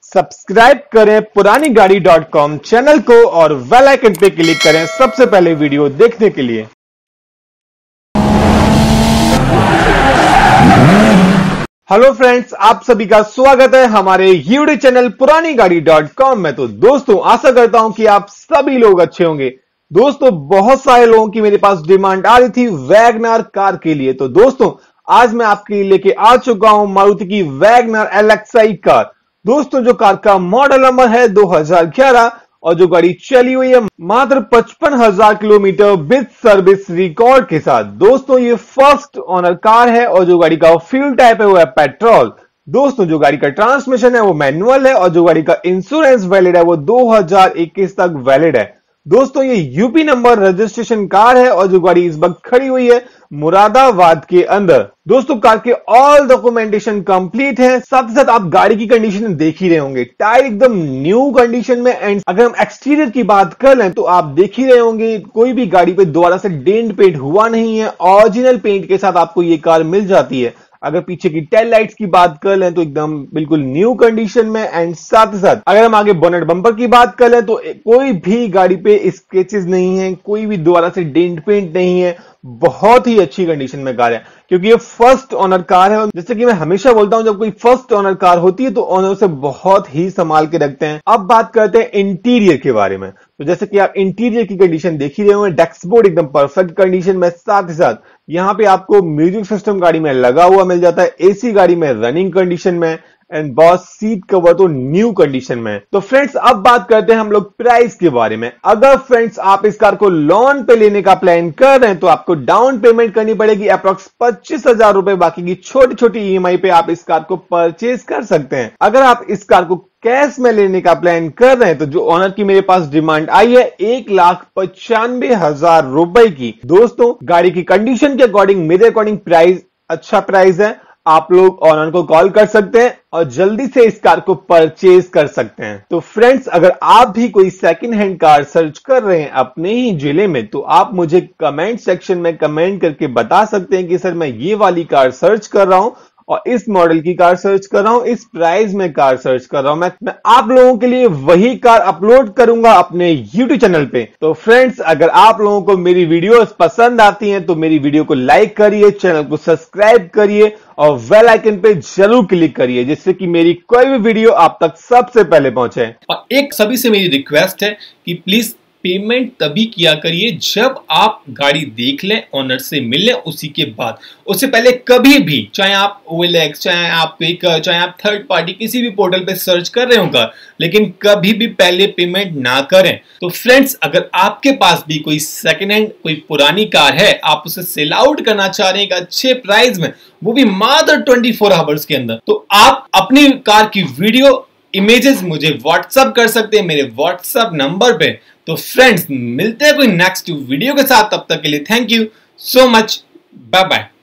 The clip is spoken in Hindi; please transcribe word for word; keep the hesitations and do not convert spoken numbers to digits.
सब्सक्राइब करें पुरानी गाड़ी डॉट कॉम चैनल को और बेल आइकन पे क्लिक करें सबसे पहले वीडियो देखने के लिए। हेलो फ्रेंड्स, आप सभी का स्वागत है हमारे यूट्यूब चैनल पुरानी गाड़ी डॉट कॉम में। तो दोस्तों, आशा करता हूं कि आप सभी लोग अच्छे होंगे। दोस्तों, बहुत सारे लोगों की मेरे पास डिमांड आ रही थी वैगनर कार के लिए। तो दोस्तों, आज मैं आपके लिए लेके आ चुका हूं मारुति की WagonR L X I car. दोस्तों, जो कार का मॉडल नंबर है दो हज़ार ग्यारह और जो गाड़ी चली हुई है मात्र पचपन हजार किलोमीटर विद सर्विस रिकॉर्ड के साथ। दोस्तों, ये फर्स्ट ओनर कार है और जो गाड़ी का फ्यूल टाइप है वो है पेट्रोल। दोस्तों, जो गाड़ी का ट्रांसमिशन है वो मैनुअल है और जो गाड़ी का इंश्योरेंस वैलिड है वो दो हज़ार इक्कीस तक वैलिड है। दोस्तों, ये यूपी नंबर रजिस्ट्रेशन कार है और जो गाड़ी इस वक्त खड़ी हुई है मुरादाबाद के अंदर। दोस्तों, कार के ऑल डॉक्यूमेंटेशन कंप्लीट है। साथ ही साथ आप गाड़ी की कंडीशन देख ही रहे होंगे, टायर एकदम न्यू कंडीशन में। एंड अगर हम एक्सटीरियर की बात कर लें तो आप देख ही रहे होंगे कोई भी गाड़ी पे दोबारा से डेंट पेंट हुआ नहीं है। ओरिजिनल पेंट के साथ आपको ये कार मिल जाती है। अगर पीछे की टेल लाइट्स की बात कर लें तो एकदम बिल्कुल न्यू कंडीशन में। एंड साथ ही साथ अगर हम आगे बोनेट बम्पर की बात कर लें तो कोई भी गाड़ी पे स्क्रैचेस नहीं है, कोई भी दोबारा से डेंट पेंट नहीं है। बहुत ही अच्छी कंडीशन में कार है क्योंकि ये फर्स्ट ओनर कार है। जैसे कि मैं हमेशा बोलता हूं, जब कोई फर्स्ट ओनर कार होती है तो ओनर उसे बहुत ही संभाल के रखते हैं। अब बात करते हैं इंटीरियर के बारे में। तो जैसे कि आप इंटीरियर की कंडीशन देख ही रहे होंगे, डैशबोर्ड एकदम परफेक्ट कंडीशन में। साथ ही साथ यहां पे आपको म्यूजिक सिस्टम गाड़ी में लगा हुआ मिल जाता है, एसी गाड़ी में रनिंग कंडीशन में। एंड बॉस सीट कवर तो न्यू कंडीशन में। तो फ्रेंड्स, अब बात करते हैं हम लोग प्राइस के बारे में। अगर फ्रेंड्स आप इस कार को लोन पे लेने का प्लान कर रहे हैं तो आपको डाउन पेमेंट करनी पड़ेगी अप्रॉक्स पच्चीस हजार रुपए। बाकी की छोटी छोटी ईएमआई पे आप इस कार को परचेज कर सकते हैं। अगर आप इस कार को कैश में लेने का प्लान कर रहे हैं तो जो ऑनर की मेरे पास डिमांड आई है एक लाख पचानवे हजार रुपए की। दोस्तों, गाड़ी की कंडीशन के अकॉर्डिंग मेरे अकॉर्डिंग प्राइस अच्छा प्राइस है। आप लोग ऑनर को कॉल कर सकते हैं और जल्दी से इस कार को परचेज कर सकते हैं। तो फ्रेंड्स, अगर आप भी कोई सेकंड हैंड कार सर्च कर रहे हैं अपने ही जिले में तो आप मुझे कमेंट सेक्शन में कमेंट करके बता सकते हैं कि सर मैं ये वाली कार सर्च कर रहा हूं और इस मॉडल की कार सर्च कर रहा हूं, इस प्राइस में कार सर्च कर रहा हूं। मैं, मैं आप लोगों के लिए वही कार अपलोड करूंगा अपने यूट्यूब चैनल पे। तो फ्रेंड्स, अगर आप लोगों को मेरी वीडियोस पसंद आती हैं तो मेरी वीडियो को लाइक करिए, चैनल को सब्सक्राइब करिए और बेल आइकन पे जरूर क्लिक करिए जिससे कि मेरी कोई भी वीडियो आप तक सबसे पहले पहुंचे। और एक सभी से मेरी रिक्वेस्ट है कि प्लीज पेमेंट तभी किया करिए जब आप गाड़ी देख लें, ऑनर से मिल लें, उसी के बाद। उससे पहले कभी भी, चाहे आप ओ एल एक्स, चाहे आप पेकर, चाहे आप थर्ड पार्टी किसी भी पोर्टल पे सर्च कर रहे हो कार, लेकिन कभी भी पहले पेमेंट ना करें। तो फ्रेंड्स, अगर आपके पास भी कोई सेकेंड हैंड कोई पुरानी कार है, आप उसे सेल आउट करना चाह रहे हैं एक अच्छे प्राइस में, वो भी मात्र चौबीस आवर्स के अंदर, तो आप अपनी कार की वीडियो इमेजेस मुझे व्हाट्सएप कर सकते हैं मेरे व्हाट्सएप नंबर पे। तो फ्रेंड्स, मिलते हैं कोई नेक्स्ट वीडियो के साथ। तब तक के लिए thank you so much, bye bye.